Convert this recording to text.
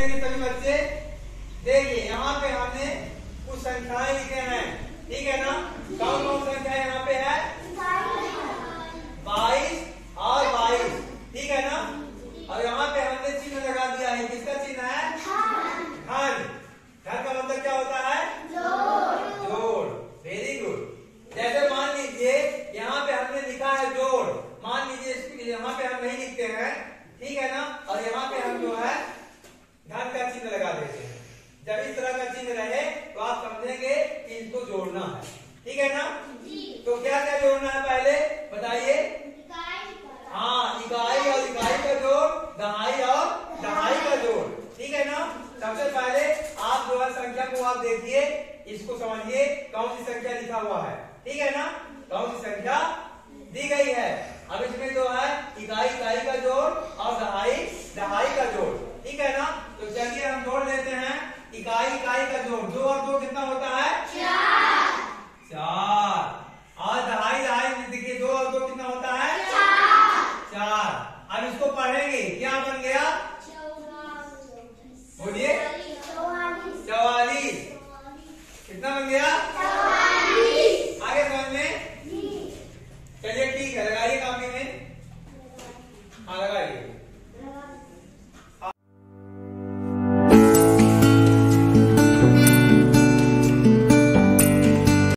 समझेंगे सभी बच्चे। देखिए यहाँ पे हमने कुछ संख्याएं लिखे हैं, ठीक है ना। कौन कौन संख्या यहाँ पे है? 22 और 22, ठीक है ना। और यहाँ पे हमने चिन्ह लगा दिया है, किसका चिन्ह है? धन। धन का मतलब क्या होता है? जोड़। Very good. जैसे मान लीजिए यहाँ पे हमने लिखा है जोड़, मान लीजिए यहाँ पे हम नहीं लिखते हैं, ठीक है ना, और यहाँ पे हम जो है धन का चिन्ह लगा देते हैं। जब इस तरह का चिन्ह रहे तो आप समझेंगे कि इसको जोड़ना है, ठीक है ना। तो क्या क्या जोड़ना है पहले बताइए? हाँ, इकाई और इकाई का जोड़, दहाई और दहाई का जोड़, ठीक है ना। सबसे पहले आप जो है संख्या को आप देखिए, इसको समझिए कौन सी संख्या लिखा हुआ है, ठीक है ना। कौन सी संख्या दी गई है? अब इसमें जो है इकाई इकाई का जोड़ और दहाई दहाई का जोड़, ठीक है ना। तो चलिए हम जोड़ लेते हैं। इकाई इकाई का जोड़, 2 और 2 कितना होता है? 4। और दहाई दहाई देखिए 2 और 2 कितना होता है? 4। अब इसको पढ़ेंगे, क्या बन गया? बोलिए। 44। कितना बन गया? 44। आगे समझ में? चलिए ठीक है, लगाइए कॉपी में। हाँ लगाइए।